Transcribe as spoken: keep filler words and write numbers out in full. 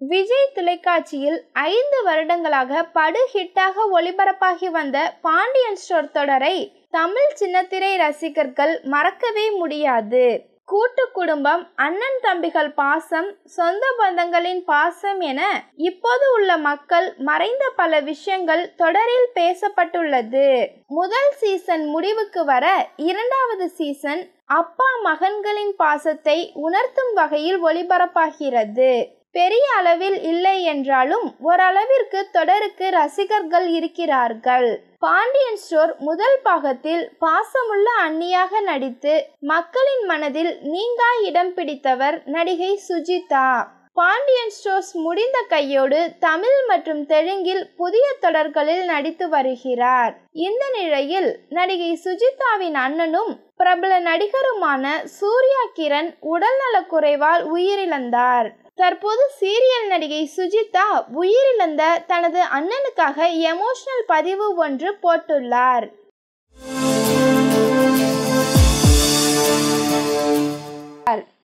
விஜய் தொலைக்காட்சியில் ஐந்து வருடங்களாக படு ஹிட்டாக ஒளிபரப்பாகி வந்த பாண்டியன் ஸ்டோர் தொடரை தமிழ் சின்னத்திரை ரசிகர்கள் மறக்கவே முடியாது. கூட்டு குடும்பம், அண்ணன் தம்பிகள் பாசம், சொந்த பந்தங்களின் பாசம் என இப்போது உள்ள மக்கள் மறைந்த பல விஷயங்கள் தொடரில் பேசப்பட்டுள்ளது. முதல் சீசன் முடிவுக்கு வர இரண்டாவது சீசன் அப்பா மகன்களின் பாசத்தை உணர்த்தும் வகையில் ஒளிபரப்பாகிறது. பெரிய அளவில் இல்லை என்றாலும் ஓரளவிற்கு தொடருக்கு ரசிகர்கள் இருக்கிறார்கள். பாண்டியன் ஸ்டோர் முதல் பாகத்தில் பாசமுள்ள அண்ணியாக நடித்து மக்களின் மனதில் நீங்கா இடம் பிடித்தவர் நடிகை சுஜிதா. பாண்டியன் ஸ்டோர்ஸ் முடிந்த கையோடு தமிழ் மற்றும் தெலுங்கில் புதிய தொடர்களில் நடித்து வருகிறார். இந்த நிலையில் நடிகை சுஜிதாவின் அண்ணனும் பிரபல நடிகருமான சூர்யா கிரண் உடல்நலக் குறைவால் உயிரிழந்தார். தற்போது சீரியல் நடிகை சுஜிதா உயிரிழந்த தனது அண்ணனுக்காக எமோஷனல் பதிவு ஒன்று போட்டுள்ளார்.